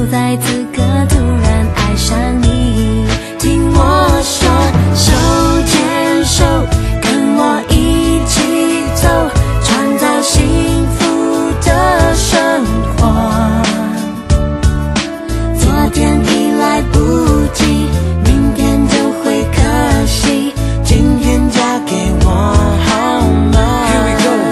在此刻突然爱上你。听我说，手牵手，跟我一起走，创造幸福的生活。昨天已来不及，明天就会可惜，今天嫁给我好吗？ Here we go.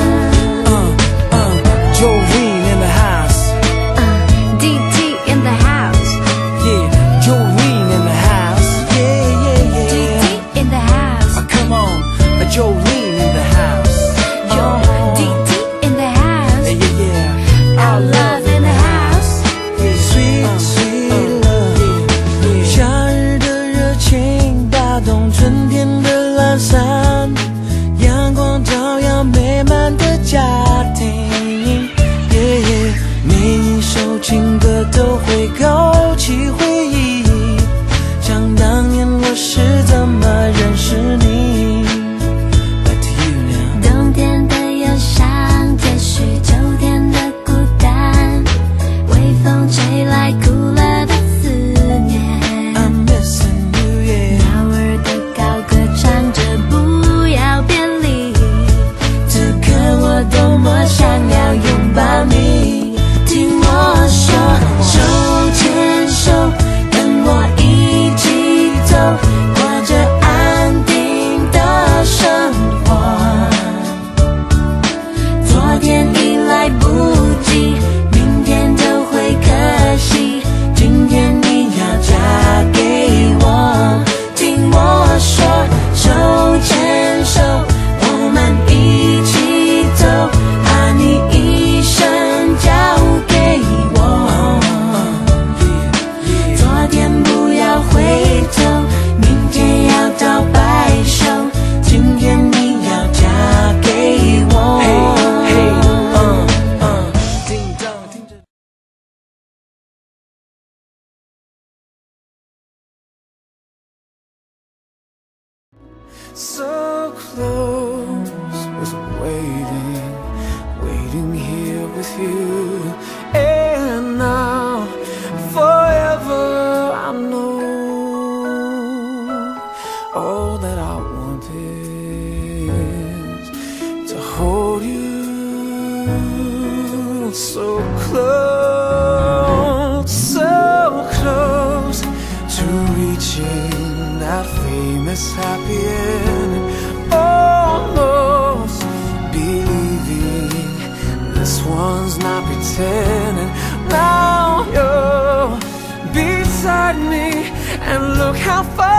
Jolene in the house. DT in the house. Yeah, Jolene in the house. Yeah. DT in the house. Come on, Jolene in the house. DT in the house. Yeah. Our love in the house. Sweet love. 夏日的热情打动春天的懒散，阳光照耀美满的家庭。每一首情歌都会勾起回忆，想当年我是怎么认识你。Back to you now. 冬天的忧伤结束秋天的孤单，微风吹来哭了的思念。 I'm missing you, yeah. 鸟儿的高歌唱着不要别离，此刻我多么想要拥抱你。听我说，手牵手，跟我一起走，过着安定的生活。昨天已来不及，明天就会可惜，今天你要嫁给我。听我说，手牵手，我们一起走，把你一生交给我。昨天不要回头，明天要到白首，今天你要嫁给我。 叮当听着。So close, was waiting here with you, and now forever I know all that I want is to hold you so close to reaching that famous happy ending, almost believing this one's not pretending. Now you're beside me, and look how far